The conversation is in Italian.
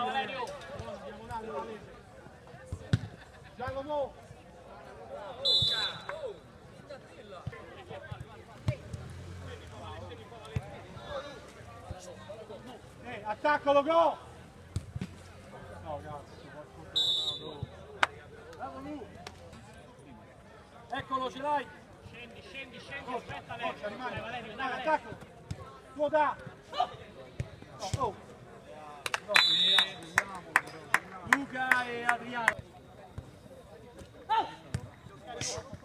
Valerio. Giacomo. Attaccalo, go! No, cazzo, bravo lui! Eccolo, ce l'hai! Scendi, aspetta lei. Forza, rimane, Valerio, dai, dai. attacco! Tuo da! Oh! Luca e Adriano!